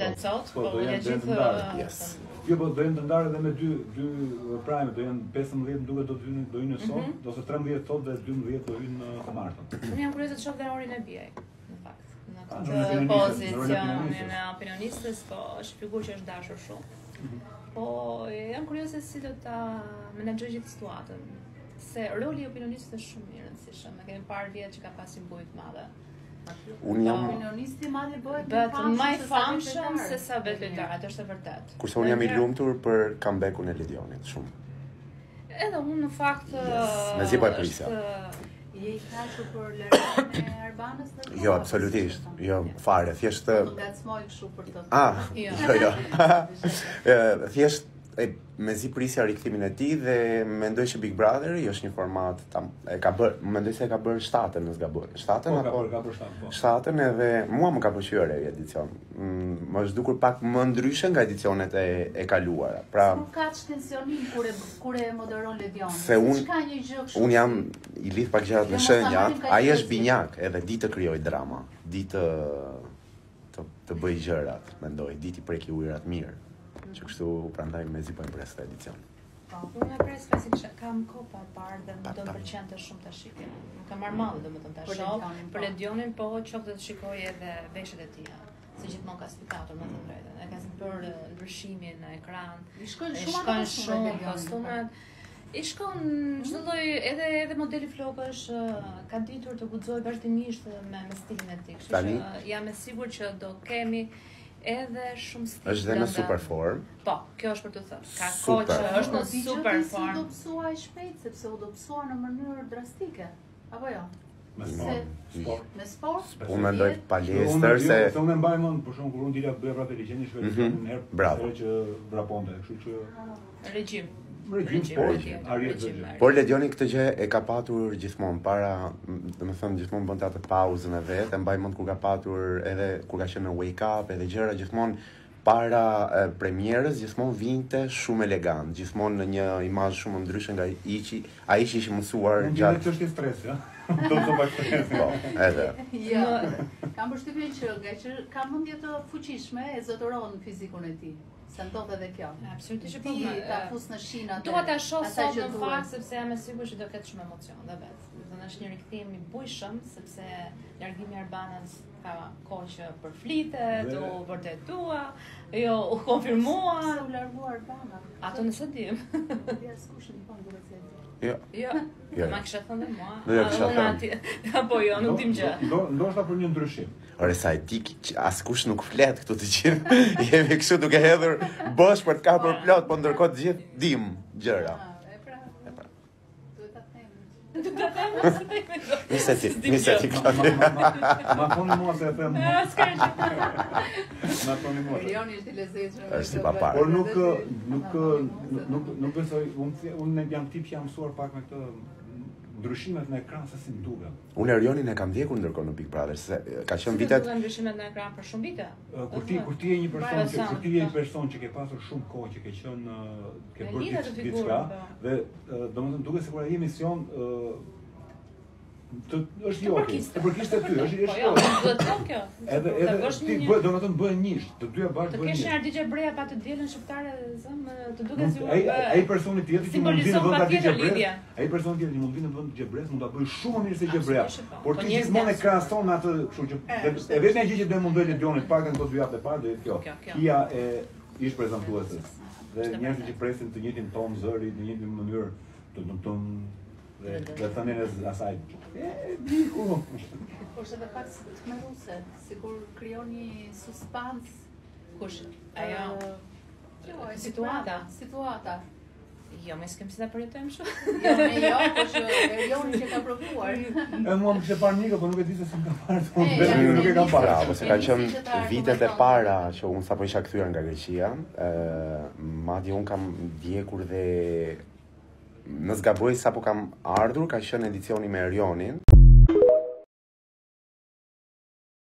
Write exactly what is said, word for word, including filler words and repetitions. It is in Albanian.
plotësot, po do jenë të ndarë. Jo, po do jenë të ndarë edhe me dy dy prime, do jenë pesëmbëdhjetë duket do të hyjnë do hyjnë sot, ose trembëdhjetë sot dhe dymbëdhjetë do hyjnë të martën. Unë jam kurioze të shoh dhe orin e B I, në fakt. Në këtë pozicionin e opinionistës, po është figurë që është dashur shumë. Po jam kurioze si do ta menaxhoj gjithë situatën. Se roli i opinionistit është shumë i rëndësishëm. Ne kemi parë vjet që ka pasur buj të madhe. Unë jam opinionisti i madh bëhet më i famshëm se sa vetë lojtar, atë është e vërtetë. Kurse unë jam i lumtur për comeback-un e Lidionit, shumë. Edhe unë në fakt mezi po e prisja. Je i kënaqur për lërën e Arbanës? Jo, absolutisht. Jo, fare, thjesht do ngacmoj kështu për të. Ah, jo, jo. Thjesht e mezi prisja rikthimin e tij dhe mendoj që Big Brother i është një format tam, e ka bër, mendoj se e ka bërë shtatën në zgaboj. Shtatën po, apo ka bërë shtatën, po. Shtatën edhe mua më ka pëlqyer ai edicion. Më është dukur pak më ndryshe nga edicionet e, e kaluara. Pra, nuk ka tensionin kur e kur e moderon Ledioni. Se un ka një gjë kështu. Un jam i lidh pak gjërat me shenjat, ai është binjak, edhe di të krijoj drama, di të të, të bëj gjërat, mendoj, di të preki ujërat mirë. Që kështu prandaj mezi po e pres këtë edicion. Po, unë e pres pasi që kam kohë pa parë dhe më do të pëlqente shumë ta shikoj. Nuk kam marrë mall domethënë ta shoh për Ledionin, po qoftë të shikoj edhe veshjet e tij. Se gjithmonë ka spikatur më të drejtën. E ka bërë ndryshimin në ekran. I shkojnë shumë shumë kostumet. I shkon çdo lloj, edhe edhe modeli flokësh ka ditur të guxojë vazhdimisht me me stilin e tij. Kështu që jam e sigurt që do kemi edhe shumë stil. Është dhe në super form. Po, kjo është për të thënë. Ka kohë që është në super form. Do psuaj shpejt sepse u do psuar në mënyrë drastike. Apo jo? Me sport. Me sport? Unë mendoj palestër se unë mbaj mend për shkak kur unë dila bëja vratë ligjeni shkoj në herë që vraponte, kështu që regjim. Por Ledioni këtë gjë e ka patur gjithmonë para, domethënë gjithmonë bën atë pauzën e vet, e mbaj mend kur ka patur edhe kur ka qenë në Wake Up edhe gjëra gjithmonë para e, premierës gjithmonë vinte shumë elegant, gjithmonë në një imazh shumë ndryshe nga Iqi, ai që ishte mësuar gjatë çështje stresi, ja. Do të bëj stres. Po, edhe. Jo. Kam përshtypjen që nga që ka mendje të fuqishme e zotëron fizikun e tij. Se ndodh edhe kjo. Absolutisht po. Ta fus në shinat. Dua ta shoh sot në fakt sepse jam e sigurt që do ketë shumë emocion dhe vet. Do të thënë është një rikthim i bujshëm sepse largimi i Arbanës ka kohë që përflitet, u vërtetua, jo u konfirmua. Se u largua Arbana. Ato nëse dim. Ja skush një fond duhet të di. Jo. Jo. Jo. Ma kisha thënë mua. Do ja kisha thënë. Apo jo, nuk dim gjë. Ndoshta për një ndryshim. Ore sa e di askush nuk flet këtu të gjithë. Jemi kështu duke hedhur bosh për të kapur plot, po ndërkohë të gjithë dim gjëra. E pra. E pra. Duhet ta them. Duhet ta them. Nisë ti, nisë ti këtu. Ma thoni mua se e them. Ma thoni mua. Ledioni është i lezetshëm. Është i papar. Por nuk nuk nuk nuk besoj, unë unë jam tip që jam mësuar pak me këtë ndryshimet në ekran se si duken. Unë Erionin e kam ndjekur ndërkohë në Big Brother, se ka qenë vitet. Si ndryshimet në ekran për shumë vite? Kur ti kur ti je një person që kur ti je një person që ke pasur shumë kohë, që ke qenë ke bërë diçka dhe domethënë duket sikur ai emision të është jo, të përkishte ty, është është jo. Po, do të thonë kjo. Edhe edhe ti bëj, domethënë bëhen njësh, të dyja bashkë bëhen njësh. Të kesh Ardigje Breja pa të dielën shqiptare, zëm, të duket sikur ai ai personi tjetër që mund vinë në vend Ardigje Breja. Ai personi tjetër që mund vinë në vend Ardigje Breja mund ta bëjë shumë më mirë se Ardigje Breja. Por ti gjithmonë e krahason atë, kështu që e vetmja gjë që do mundoj Ledionit paktën këto dy javë të parë do jetë kjo. Kia e ish prezantuese. Dhe njerëzit që presin të njëjtin ton zëri, në njëjtin mënyrë, të të dhe dhe thënien e asaj. E diku. Po është edhe pak tmerruse, sikur krijon një suspans. Kush? Ajo. Jo, situata. Situata. Jo, më s'kem si ta përjetojmë kështu. Jo, me jo, po që Erioni që ka provuar. E mua më kishte parë Nika, po nuk e di se si më ka parë. Vetëm nuk e kam parë. Bravo, se ka qenë vitet e para që unë sapo isha kthyer nga Greqia, ë madje unë kam ndjekur dhe në zgaboj sapo kam ardhur, ka qenë edicioni me Erionin.